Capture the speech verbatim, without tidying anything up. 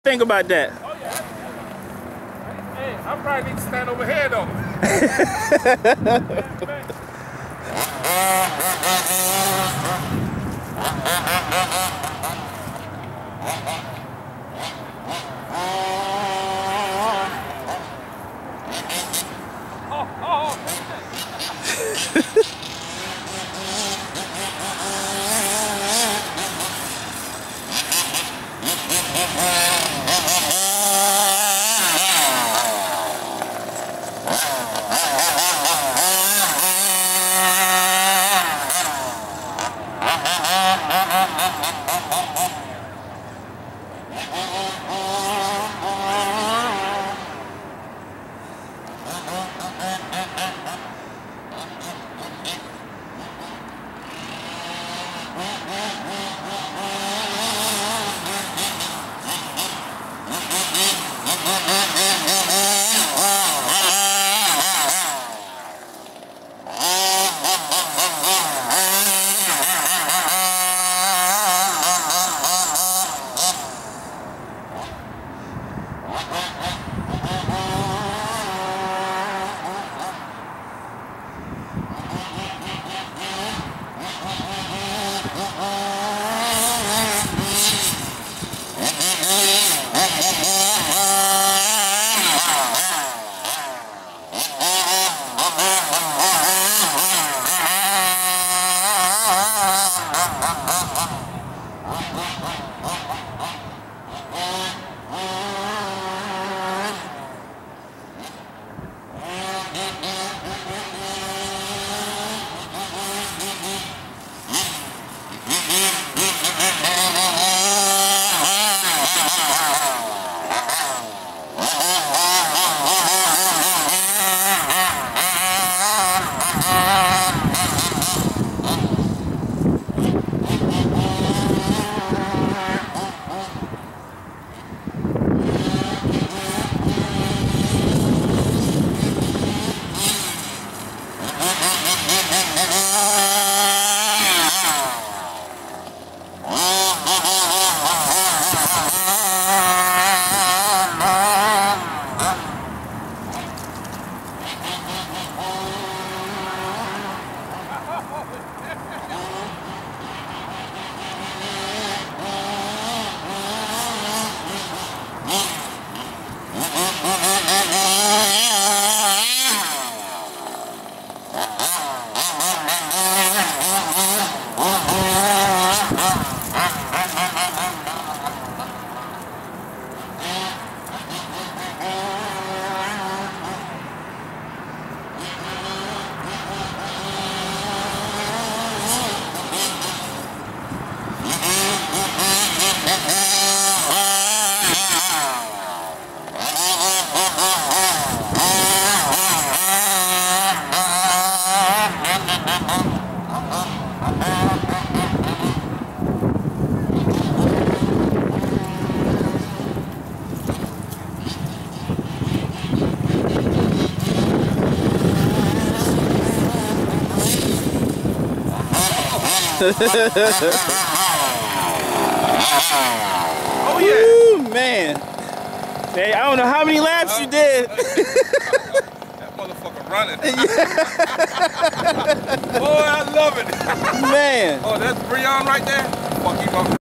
Think about that. Oh, yeah. Hey, I probably need to stand over here, though. oh, oh. Oh yeah, Ooh, man. Hey, I don't know how many laps you did. That motherfucker running. Boy, I love it. Man. Oh, that's Breon right there. Fuck you,